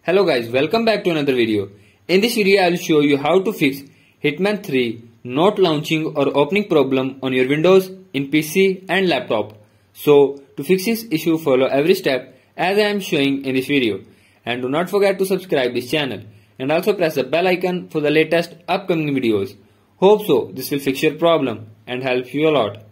Hello guys, welcome back to another video. In this video I will show you how to fix Hitman 3 not launching or opening problem on your Windows in PC and laptop. So to fix this issue, follow every step as I am showing in this video. And do not forget to subscribe this channel and also press the bell icon for the latest upcoming videos. Hope so this will fix your problem and help you a lot.